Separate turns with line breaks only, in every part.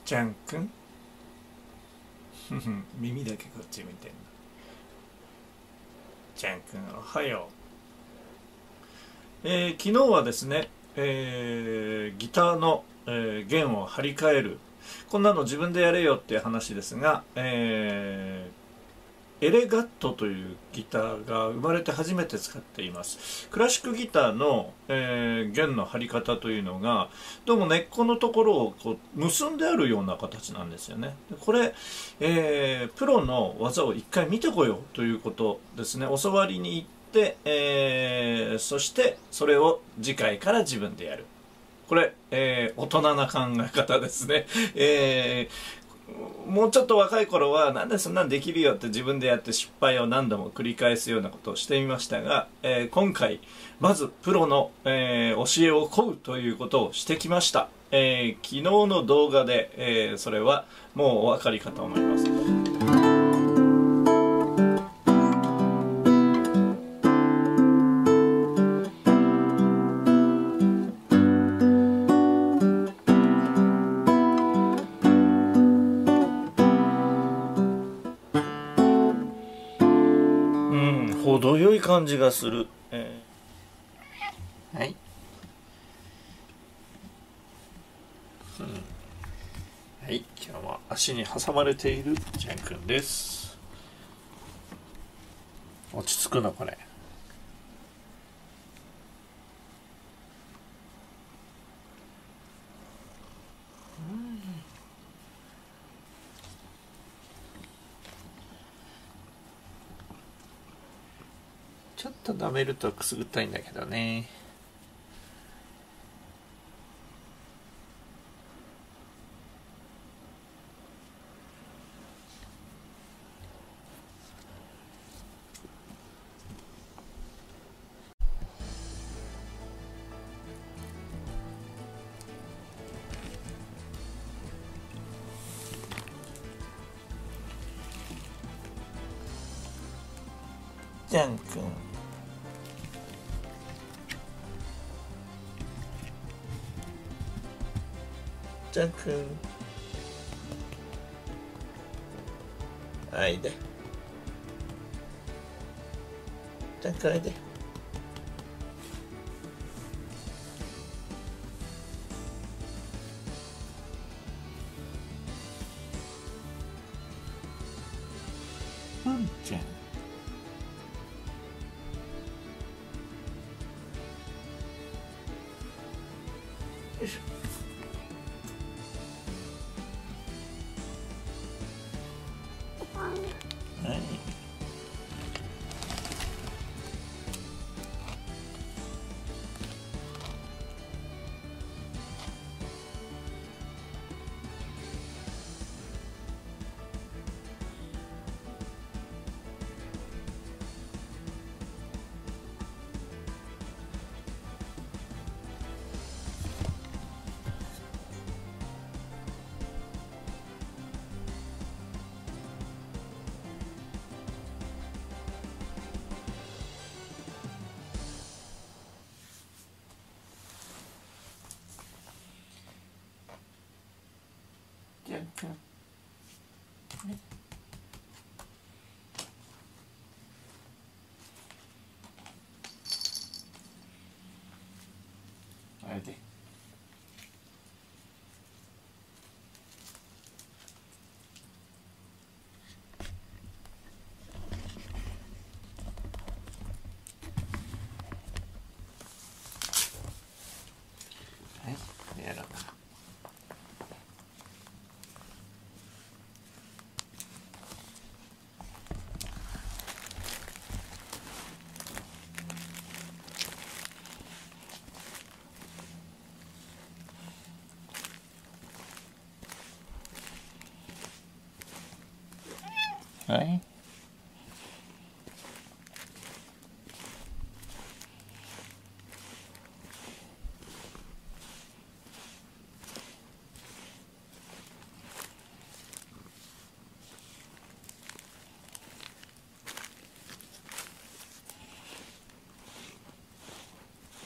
ちゃんくん耳だけこっち見てんの。ちゃんくんおはよう。昨日はですね、ギターの、弦を張り替える、こんなの自分でやれよっていう話ですが、エレガットというギターが生まれて初めて使っています。クラシックギターの、弦の張り方というのがどうも根っこのところをこう結んであるような形なんですよね。これ、プロの技を一回見てこようということですね。教わりに行って、そしてそれを次回から自分でやる。これ、大人な考え方ですね。もうちょっと若い頃はなんでそんなんできるよって自分でやって失敗を何度も繰り返すようなことをしてみましたが、今回まずプロの、教えを請うということをしてきました。昨日の動画で、それはもうお分かりかと思います。程よい感じがする。はい。はい、今日は足に挟まれているジャン君です。落ち着くのこれ。ちょっと舐めるとくすぐったいんだけどね。ジャン君。ジャン君。あいで。ジャン君あいで。ちゃん。よいしょ。はい。ジャン君。ね。あれで。はい、やろうか。はい。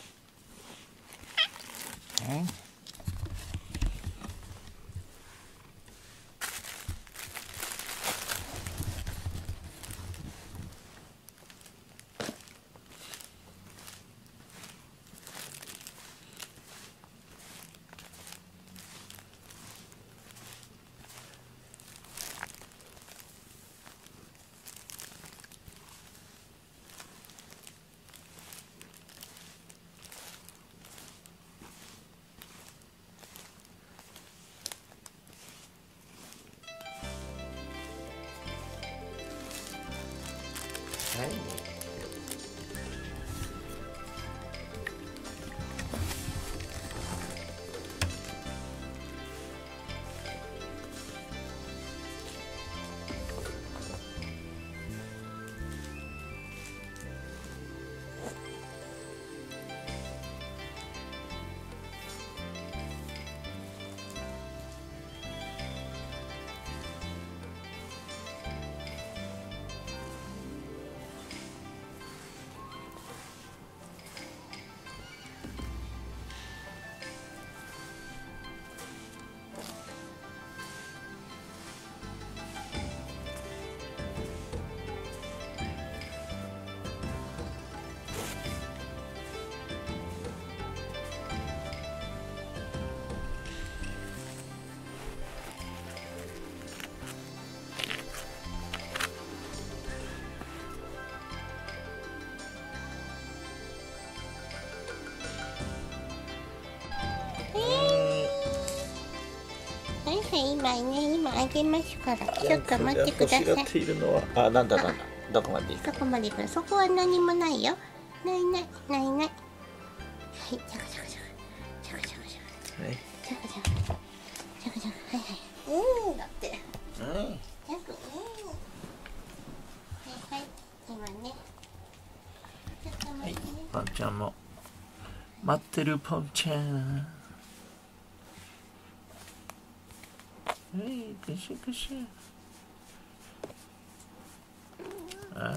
はい。
今あげますから、ちょっと待ってください。
欲しがっているのは、あ、なんだ、どこまで行く？
どこまで行くの？そこは何もないよ。ない。はい、ジャカジャカジャカ。ジャカジャカジャカ。
はい。
ジャカジャカ。ジャカジャカ。はい。だって。ジャク。はい、今ね。ちょっと待ってね。
ポンちゃんも待ってる。ポンちゃん。はい、ぐしゅぐしゅ。はい。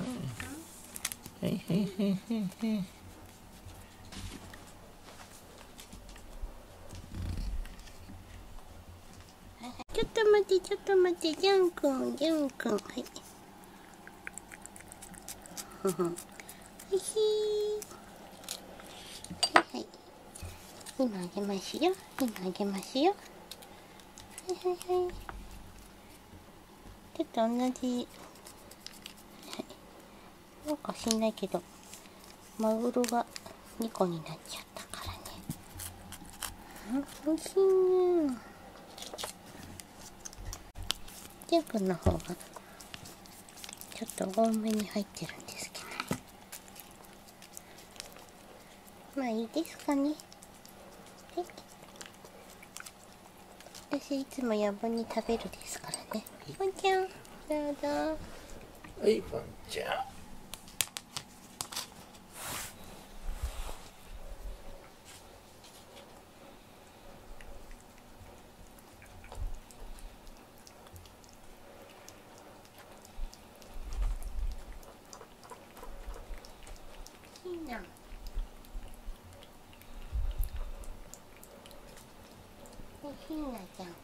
ちょっと待って、ジュンくん。はい。おいしい。はい。今あげますよ。はい。ちょっと同じ。なんか知んないけど、マグロが2個になっちゃったからね。おいしいね。ジャン君の方がちょっと多めに入ってるんですけど。まあいいですかね。はい。私いつも余分に食べるですからね。ポンちゃん、どうぞ。
はい、ポンちゃん。
ひなちゃん。